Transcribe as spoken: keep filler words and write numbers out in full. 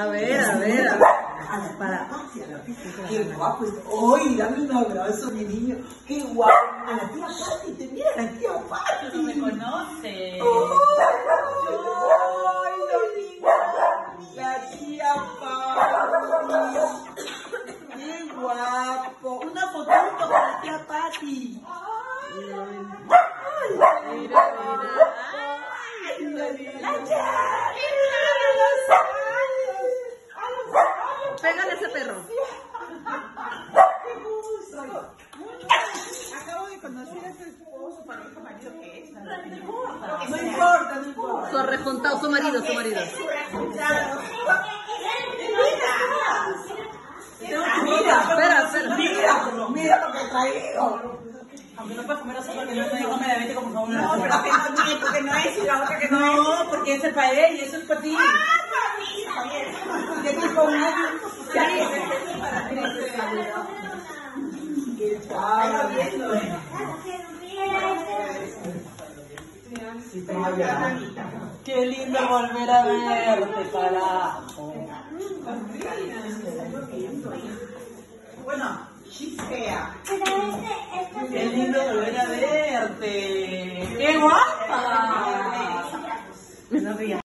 A ver, a ver, a ver. Para. Qué guapo. ¡Ay, dame un abrazo, mi niño! ¡Qué guapo! A la tía Pati, te mira la tía Pati. No me conoce. ¡Ay, Dominga! La tía Pati. ¡Qué guapo! Una fotito con la tía Pati. ¡Ay! Mira, mira. ¡La tía! Pégale a ese perro. Acabo de conocer a su esposo, pareja, marido que es. No importa, no importa, no importa. Su rejuntado, su marido, su marido. Mira, Espera, espera. mira, mira lo que he traído. Aunque no puedes comer eso porque no te come la vete como favor. No, pero que no, porque no es y la otra que no es. No, porque ese es para él y eso es para ti. ¿Qué tipo de nadie? Ya que para ¿qué tal? Viendo, ¿eh? Qué lindo volver a verte, carajo. Bueno, chistea. Qué lindo volver a verte. ¡Qué guapa! No rías.